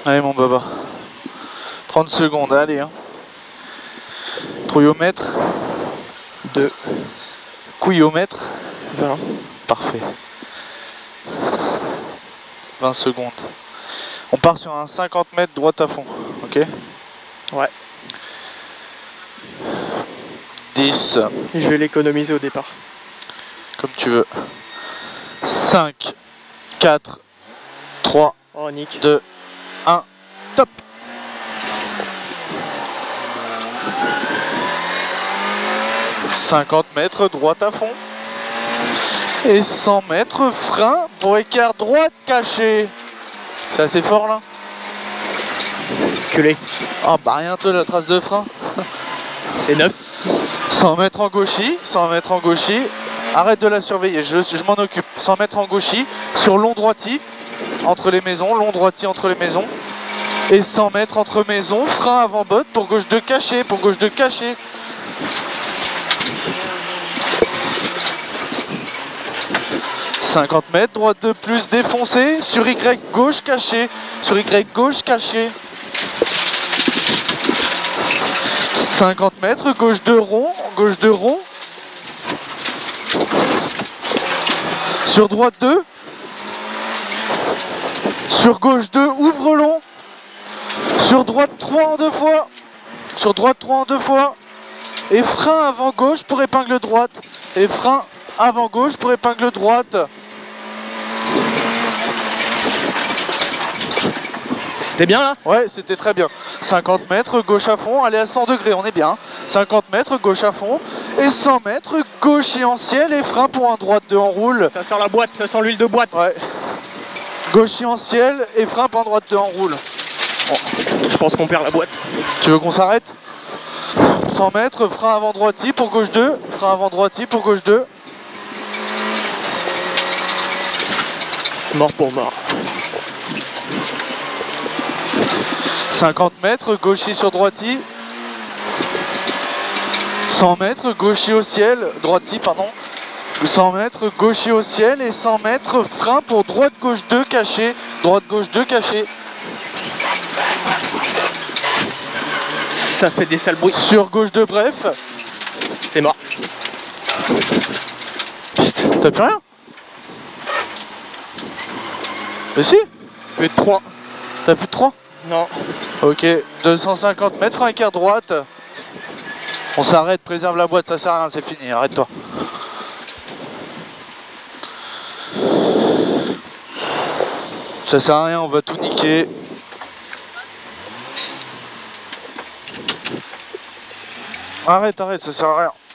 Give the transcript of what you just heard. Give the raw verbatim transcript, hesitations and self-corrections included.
Allez mon baba. trente secondes, allez. Hein. Trouillomètre. deux. Couillomètre. vingt. Parfait. vingt secondes. On part sur un cinquante mètres droite à fond. Ok. Ouais. dix. Je vais l'économiser au départ. Comme tu veux. cinq, quatre, trois, oh, nick. deux, un, top. cinquante mètres droite à fond. Et cent mètres frein pour écart droite caché. C'est assez fort là. Culé. Ah bah rien de la trace de frein. C'est neuf. cent mètres en gauchis, cent mètres en gauchis. Arrête de la surveiller, je, je m'en occupe. cent mètres en gauchis, sur long droiti, entre les maisons, long droiti entre les maisons. Et cent mètres entre maisons, frein avant botte pour gauche de caché, pour gauche de caché. cinquante mètres, droite de plus défoncé, sur Y gauche caché, sur Y gauche caché. cinquante mètres, gauche de rond, gauche de rond. Sur droite deux. Sur gauche deux, ouvre long. Sur droite trois en deux fois. Sur droite trois en deux fois. Et frein avant gauche pour épingle droite. Et frein avant gauche pour épingle droite. C'était bien là? Ouais, c'était très bien. cinquante mètres, gauche à fond, allez à cent degrés, on est bien. cinquante mètres, gauche à fond. Et cent mètres, gauche et en ciel et frein pour un droite deux en roule. Ça sent la boîte, ça sent l'huile de boîte. Ouais. Gauche et en ciel et frein pour un droite deux en roule. Bon, je pense qu'on perd la boîte. Tu veux qu'on s'arrête? cent mètres, frein avant droiti pour gauche deux. Frein avant droiti pour gauche deux. Mort pour mort. cinquante mètres, gauchis sur droiti. cent mètres, gauchis au ciel, droiti, pardon. cent mètres, gauchis au ciel et cent mètres, frein pour droite gauche deux caché. Droite gauche deux caché. Ça fait des sales bruits. Sur gauche deux bref. C'est mort. T'as plus rien? Mais si. Plus de trois. T'as plus de trois? Non. Ok, deux cent cinquante mètres, frein écart droite. On s'arrête, préserve la boîte, ça sert à rien, c'est fini, arrête-toi. Ça sert à rien, on va tout niquer. Arrête, arrête, ça sert à rien.